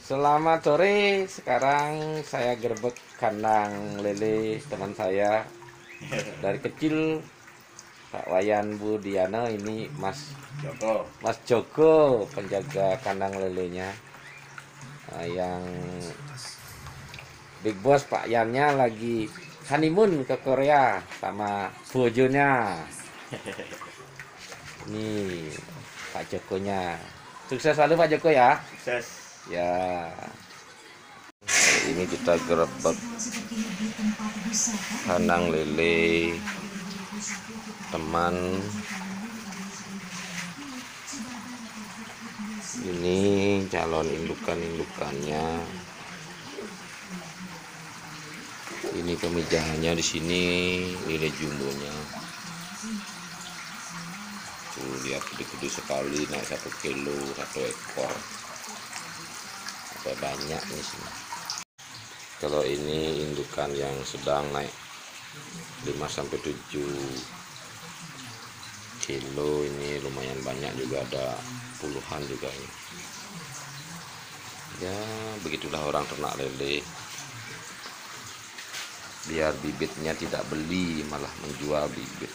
Selamat sore. Sekarang saya gerbek kandang lele teman saya dari kecil, Pak Wayan Budiana. Ini Joko. Mas Joko, penjaga kandang lelenya. Yang Big Boss Pak Yannya lagi honeymoon ke Korea sama bojonya. Ini Pak Jokonya. Sukses selalu Pak Joko ya. Sukses. Ya. Ini kita gerebek kandang lele teman. Ini calon indukannya. Ini pemijahannya di sini, lele jumbonya. Tuh lihat gede-gede sekali, naik 1 kilo 1 ekor. Apa banyak nih sini. Kalau ini indukan yang sedang naik 5-7 kilo, ini lumayan banyak juga, ada puluhan juga ini. Ya begitulah orang ternak lele, biar bibitnya tidak beli, malah menjual bibit.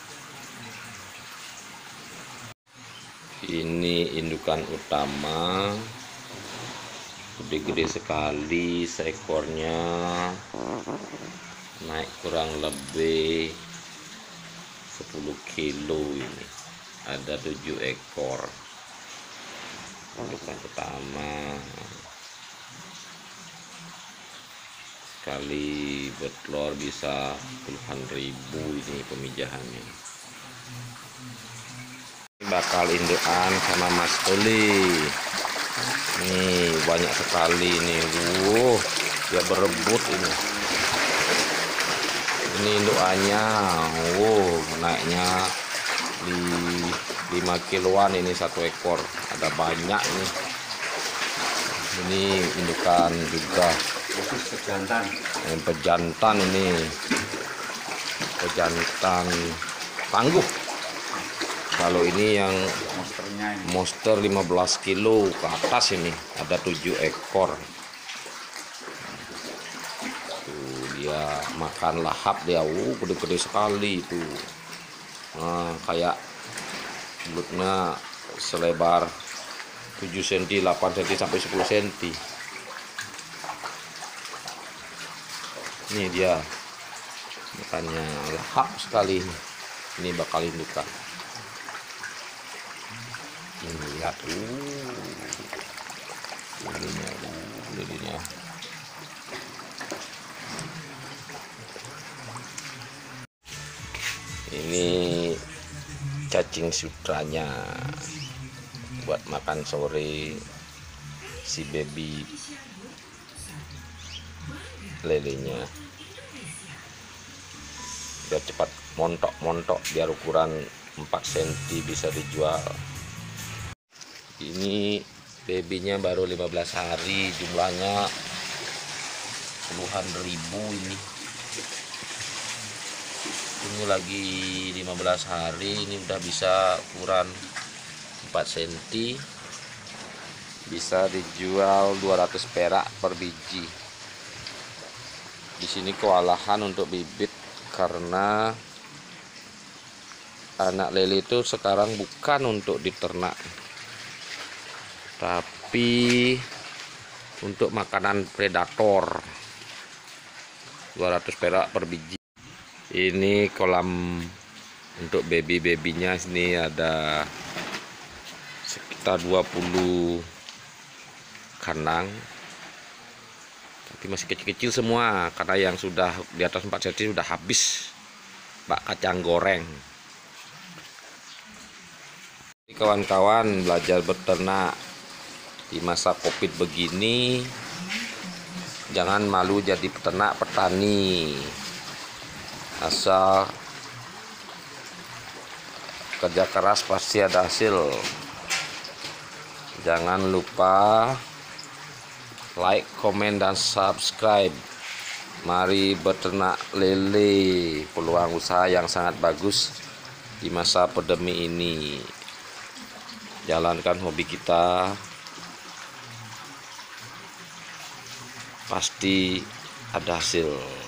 Ini indukan utama, gede-gede sekali, seekornya naik kurang lebih 10 kilo. Ini ada 7 ekor indukan utama. Sekali bertelur bisa puluhan ribu ini pemijahannya. Bakal indukan sama Mas Oli. Nih banyak sekali nih. Dia berebut ini. Ini indukannya. Naiknya di 5 kiloan ini 1 ekor. Ada banyak nih. Ini indukan juga. Pejantan. Pejantan ini. Pejantan tangguh. Kalau ini yang Monsternya ini. monster 15 kilo ke atas, ini ada 7 ekor. Tuh dia makan lahap dia, gede-gede sekali itu. Nah, kayak mulutnya selebar 7 cm, 8 cm sampai 10 cm. Ini dia makannya lahap sekali. Ini bakal indukan. Ini lihat lilinya. Ini cacing sutranya buat makan sore si baby lelenya, biar cepat montok, biar ukuran 4 cm bisa dijual. Ini babynya baru 15 hari, jumlahnya puluhan ribu ini. Ini lagi 15 hari, ini udah bisa ukuran 4 cm, bisa dijual 200 perak per biji. Di sini kewalahan untuk bibit karena anak lele itu sekarang bukan untuk diternak, tapi untuk makanan predator. 200 perak per biji. Ini kolam untuk baby-babynya. Sini ada sekitar 20 kandang, tapi masih kecil-kecil semua, karena yang sudah di atas 4 cm sudah habis bak kacang goreng. Kawan-kawan belajar beternak di masa Covid begini, jangan malu jadi peternak petani. Asal kerja keras pasti ada hasil. Jangan lupa like, komen, dan subscribe. Mari beternak lele, peluang usaha yang sangat bagus di masa pandemi ini. Jalankan hobi kita pasti ada hasil.